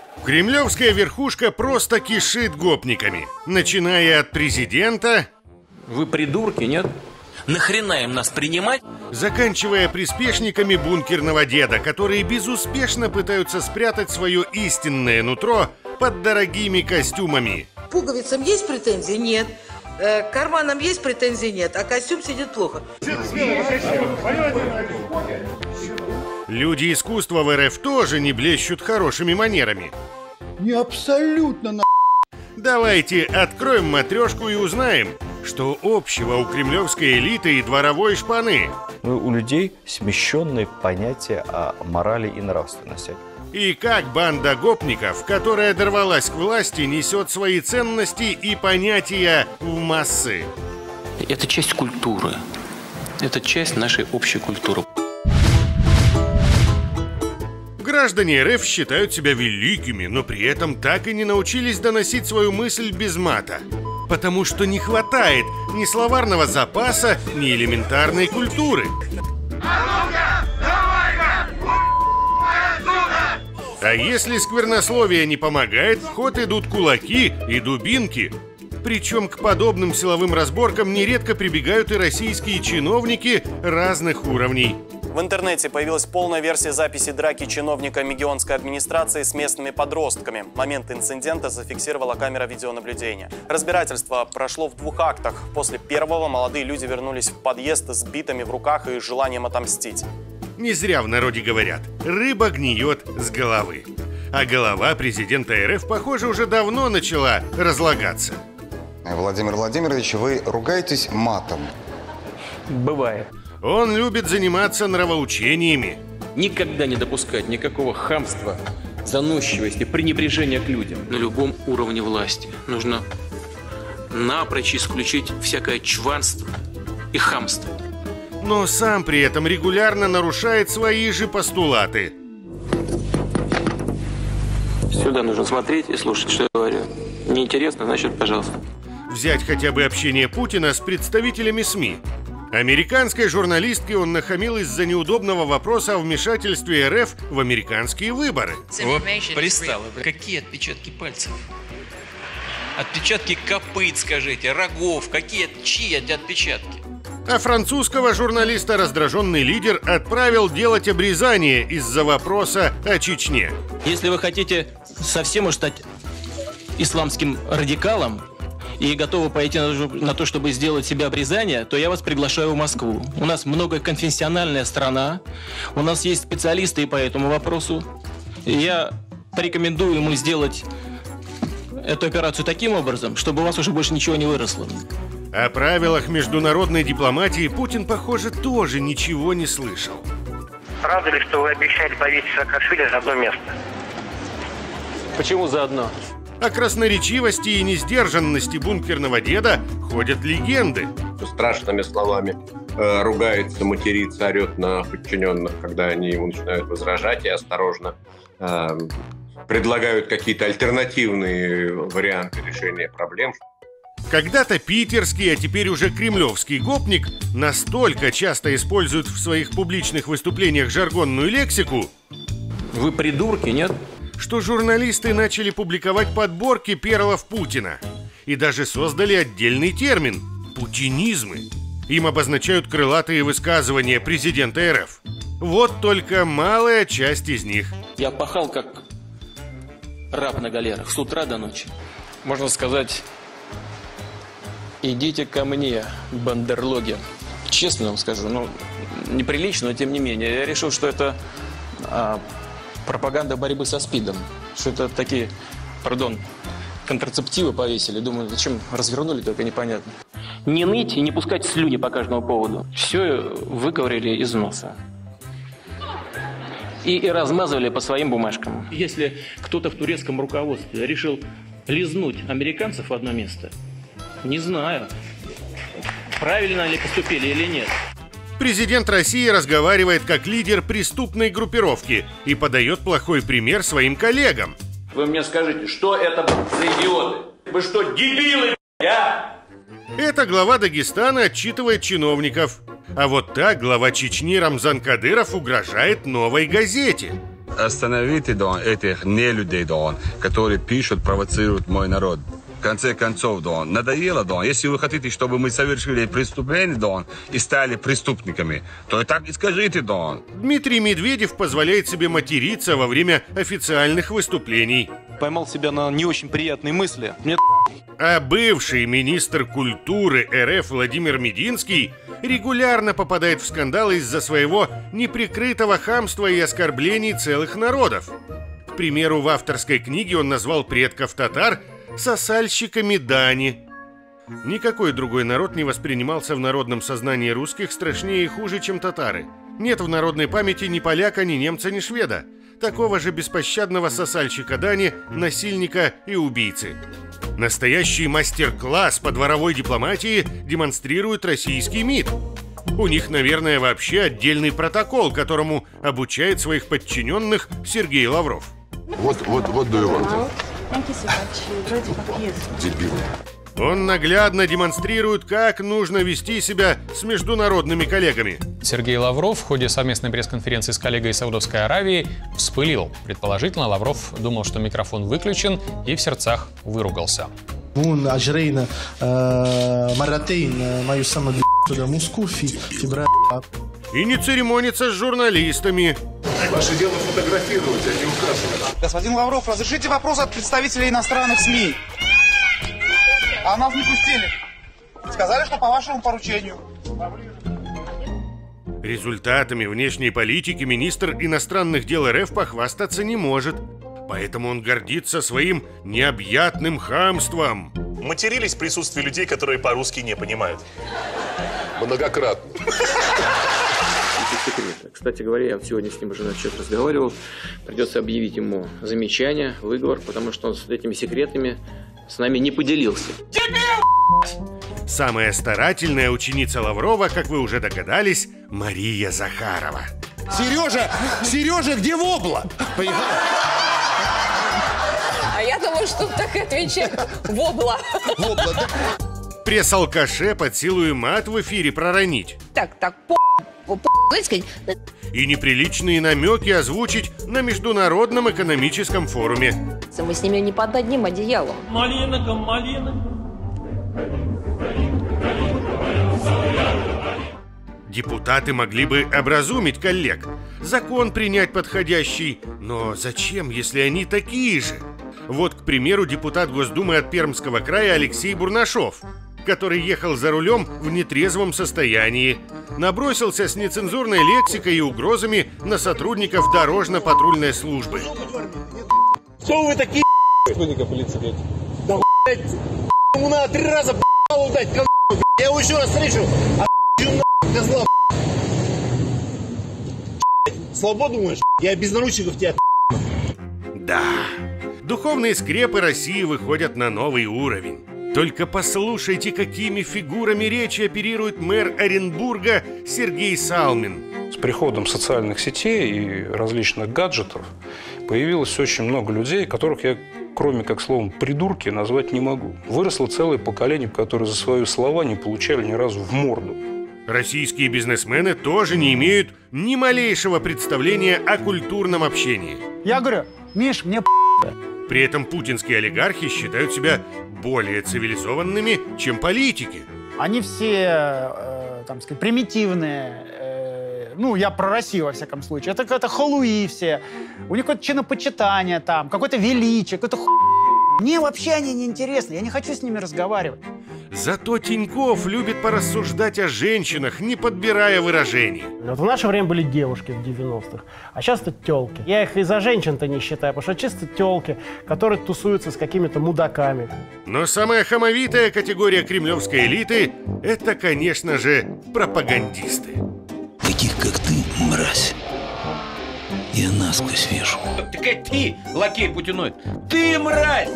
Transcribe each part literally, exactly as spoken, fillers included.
Кремлевская верхушка просто кишит гопниками, начиная от президента... Вы придурки, нет? Нахрена им нас принимать? Заканчивая приспешниками бункерного деда, которые безуспешно пытаются спрятать свое истинное нутро под дорогими костюмами. Пуговицам есть претензии? Нет. К карманам есть претензии? Нет. А костюм сидит плохо. Люди искусства в РФ тоже не блещут хорошими манерами. Не абсолютно на... Давайте откроем матрешку и узнаем, что общего у кремлевской элиты и дворовой шпаны. У людей смещенные понятия о морали и нравственности. И как банда гопников, которая дорвалась к власти, несет свои ценности и понятия в массы. Это часть культуры. Это часть нашей общей культуры. Граждане РФ считают себя великими, но при этом так и не научились доносить свою мысль без мата. Потому что не хватает ни словарного запаса, ни элементарной культуры. А если сквернословие не помогает, в ход идут кулаки и дубинки. Причем к подобным силовым разборкам нередко прибегают и российские чиновники разных уровней. В интернете появилась полная версия записи драки чиновника Мегионской администрации с местными подростками. Момент инцидента зафиксировала камера видеонаблюдения. Разбирательство прошло в двух актах. После первого молодые люди вернулись в подъезд с битами в руках и желанием отомстить. Не зря в народе говорят: рыба гниет с головы. А голова президента РФ, похоже, уже давно начала разлагаться. Владимир Владимирович, вы ругаетесь матом? Бывает. Он любит заниматься нравоучениями. Никогда не допускать никакого хамства, заносчивости, пренебрежения к людям. На любом уровне власти нужно напрочь исключить всякое чванство и хамство. Но сам при этом регулярно нарушает свои же постулаты. Сюда нужно смотреть и слушать, что я говорю. Неинтересно, значит, пожалуйста. Взять хотя бы общение Путина с представителями СМИ. Американской журналистке он нахамил из-за неудобного вопроса о вмешательстве РФ в американские выборы. Вот пристало. Какие отпечатки пальцев? Отпечатки копыт, скажите, рогов. Какие, чьи эти отпечатки? А французского журналиста раздраженный лидер отправил делать обрезание из-за вопроса о Чечне. Если вы хотите совсем уж стать исламским радикалом и готовы пойти на то, чтобы сделать себе обрезание, то я вас приглашаю в Москву. У нас многоконфессиональная страна, у нас есть специалисты по этому вопросу. И я порекомендую ему сделать эту операцию таким образом, чтобы у вас уже больше ничего не выросло. О правилах международной дипломатии Путин, похоже, тоже ничего не слышал. Правда ли, что вы обещали повесить Саакашвили за одно место? Почему заодно? О красноречивости и несдержанности бункерного деда ходят легенды. Страшными словами э, ругается, матерится, орет на подчиненных, когда они ему начинают возражать, и осторожно э, предлагают какие-то альтернативные варианты решения проблем. Когда-то питерский, а теперь уже кремлевский гопник настолько часто использует в своих публичных выступлениях жаргонную лексику. Вы придурки, нет? Что журналисты начали публиковать подборки перлов Путина и даже создали отдельный термин – путинизмы. Им обозначают крылатые высказывания президента РФ. Вот только малая часть из них. Я пахал как раб на галерах с утра до ночи. Можно сказать, идите ко мне, бандерлоги. Честно вам скажу, ну, неприлично, но тем не менее. Я решил, что это а, пропаганда борьбы со СПИДом. Что это такие, пардон, контрацептивы повесили. Думаю, зачем развернули, только непонятно. Не ныть и не пускать слюни по каждому поводу. Все выковырили из носа. И, и размазывали по своим бумажкам. Если кто-то в турецком руководстве решил лизнуть американцев в одно место, не знаю, правильно ли поступили или нет. Президент России разговаривает как лидер преступной группировки и подает плохой пример своим коллегам. Вы мне скажите, что это за идиоты? Вы что, дебилы, а? Это глава Дагестана отчитывает чиновников. А вот так глава Чечни Рамзан Кадыров угрожает Новой газете. Остановите Дон, этих нелюдей, Дон, которые пишут, провоцируют мой народ. В конце концов, Дон, надоело, Дон. Если вы хотите, чтобы мы совершили преступление, Дон, и стали преступниками, то и так и скажите, Дон. Дмитрий Медведев позволяет себе материться во время официальных выступлений. Поймал себя на не очень приятные мысли. Мне... А бывший министр культуры эр эф Владимир Мединский регулярно попадает в скандалы из-за своего неприкрытого хамства и оскорблений целых народов. К примеру, в авторской книге он назвал предков татар сосальщиками дани. Никакой другой народ не воспринимался в народном сознании русских страшнее и хуже, чем татары. Нет в народной памяти ни поляка, ни немца, ни шведа. Такого же беспощадного сосальщика дани, насильника и убийцы. Настоящий мастер-класс по дворовой дипломатии демонстрирует российский МИД. У них, наверное, вообще отдельный протокол, которому обучает своих подчиненных Сергей Лавров. Вот, вот, вот do you want? Дебил. Он наглядно демонстрирует, как нужно вести себя с международными коллегами. Сергей Лавров в ходе совместной пресс-конференции с коллегой из Саудовской Аравии вспылил. Предположительно, Лавров думал, что микрофон выключен, и в сердцах выругался. И не церемонится с журналистами. Ваше дело фотографировать, а не указывать. Господин Лавров, разрешите вопрос от представителей иностранных СМИ. А нас не пустили. Сказали, что по вашему поручению. Результатами внешней политики министр иностранных дел эр эф похвастаться не может. Поэтому он гордится своим необъятным хамством. Матерились в присутствии людей, которые по-русски не понимают. Многократно. Кстати говоря, я сегодня с ним уже насчет разговаривал. Придется объявить ему замечание, выговор, потому что он с этими секретами с нами не поделился. Самая старательная ученица Лаврова, как вы уже догадались, Мария Захарова. Сережа, Сережа, где вобла? А я думаю, что так и отвечает. Вобла. Вобла, да. Пресс-алкаше под силу и мат в эфире проронить. Так, так, по... И неприличные намеки озвучить на Международном экономическом форуме. Мы с ними не под одним одеялом. Малинка, малинка. Депутаты могли бы образумить коллег, закон принять подходящий, но зачем, если они такие же? Вот, к примеру, депутат Госдумы от Пермского края Алексей Бурнашов, который ехал за рулем в нетрезвом состоянии, набросился с нецензурной лексикой и угрозами на сотрудников дорожно-патрульной службы. Кто вы такие? Сотрудника полиции. Да блядь, ему надо три раза по***у дать, козла. Я его еще раз встречу, а козла. Слабо думаешь? Я без наручников тебя. Да, духовные скрепы России выходят на новый уровень. Только послушайте, какими фигурами речи оперирует мэр Оренбурга Сергей Салмин. С приходом социальных сетей и различных гаджетов появилось очень много людей, которых я, кроме как словом «придурки», назвать не могу. Выросло целое поколение, которые за свои слова не получали ни разу в морду. Российские бизнесмены тоже не имеют ни малейшего представления о культурном общении. Я говорю, Миш, мне При этом путинские олигархи считают себя более цивилизованными, чем политики. Они все, э, там сказать, примитивные. Э, ну, я про Россию, во всяком случае. Это какое-то халуи все. У них какое-то чинопочитание там, какое-то величие, какое-то ху... Мне вообще они не интересны, я не хочу с ними разговаривать. Зато Тиньков любит порассуждать о женщинах, не подбирая выражений. Вот в наше время были девушки в девяностых, а сейчас это тёлки. Я их из-за женщин-то не считаю, потому что чисто тёлки, которые тусуются с какими-то мудаками. Но самая хамовитая категория кремлевской элиты – это, конечно же, пропагандисты. Таких, как ты, мразь, я насквозь вижу. Так ты, лакей путиной, ты мразь!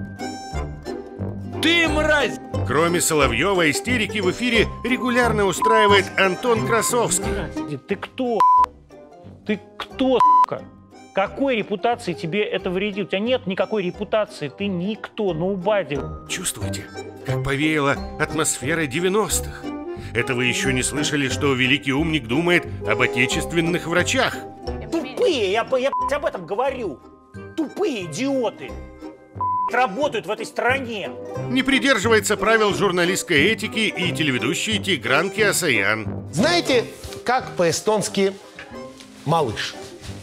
Ты мразь! Кроме Соловьева, истерики в эфире регулярно устраивает Антон Красовский. Ты кто? Ты кто, сука? Какой репутации тебе это вредит? У тебя нет никакой репутации, ты никто, ноубади. Чувствуете, как повеяло атмосферой девяностых? Это вы еще не слышали, что великий умник думает об отечественных врачах? тупые, я, я об этом говорю. Тупые идиоты работают в этой стране. Не придерживается правил журналистской этики и телеведущий Тигран Кеосаян. Знаете, как по-эстонски малыш?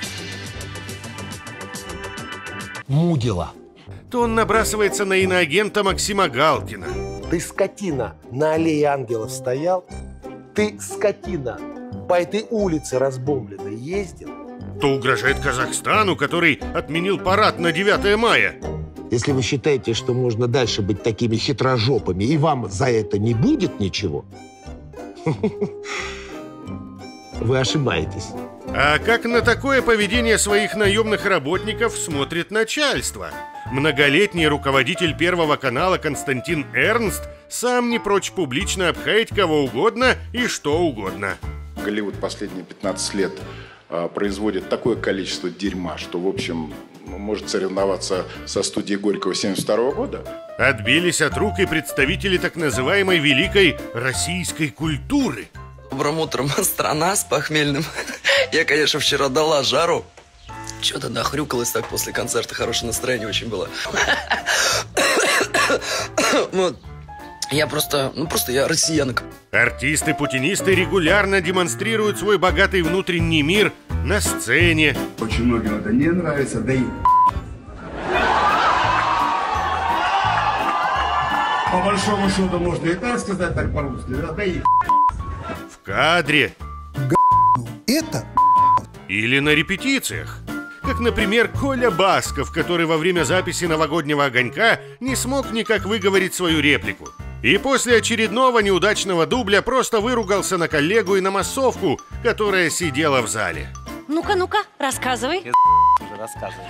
Мудила. То он набрасывается на иноагента Максима Галкина. Ты, скотина, на аллее ангелов стоял? Ты, скотина, по этой улице разбомбленной ездил? То угрожает Казахстану, который отменил парад на девятое мая. Если вы считаете, что можно дальше быть такими хитрожопами, и вам за это не будет ничего, вы ошибаетесь. А как на такое поведение своих наемных работников смотрит начальство? Многолетний руководитель Первого канала Константин Эрнст сам не прочь публично обхаять кого угодно и что угодно. Голливуд последние пятнадцать лет а, производит такое количество дерьма, что, в общем, может соревноваться со студией Горького семьдесят второго года. Отбились от рук и представители так называемой великой российской культуры. Добрым утром, страна с похмельным. Я, конечно, вчера дала жару. Что-то нахрюкалось так после концерта, хорошее настроение очень было. Вот. Я просто, ну просто я россиянок. Артисты-путинисты регулярно демонстрируют свой богатый внутренний мир на сцене. Очень многим это не нравится, да и... По большому счету можно и так сказать, так по-русски, да и... В кадре. Это... Или на репетициях. Как, например, Коля Басков, который во время записи «Новогоднего огонька» не смог никак выговорить свою реплику. И после очередного неудачного дубля просто выругался на коллегу и на массовку, которая сидела в зале. Ну-ка, ну-ка, рассказывай. Уже рассказывай.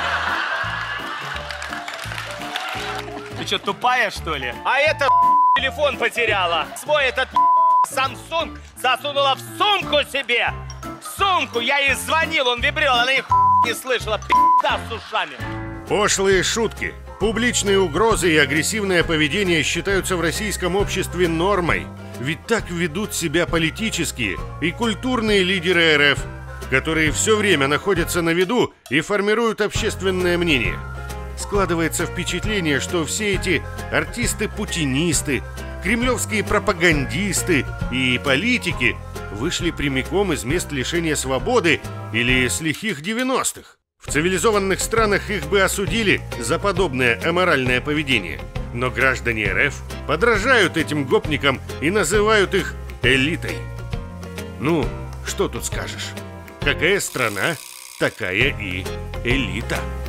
Ты что, тупая, что ли? А это телефон потеряла. Свой этот Samsung засунула в сумку себе. В сумку. Я ей звонил, он вибрировал, она их не слышала. Пи***да с ушами. Пошлые шутки, публичные угрозы и агрессивное поведение считаются в российском обществе нормой. Ведь так ведут себя политические и культурные лидеры эр эф, которые все время находятся на виду и формируют общественное мнение. Складывается впечатление, что все эти артисты-путинисты, кремлевские пропагандисты и политики вышли прямиком из мест лишения свободы или с лихих девяностых. В цивилизованных странах их бы осудили за подобное аморальное поведение. Но граждане эр эф подражают этим гопникам и называют их элитой. Ну, что тут скажешь? Какая страна, такая и элита.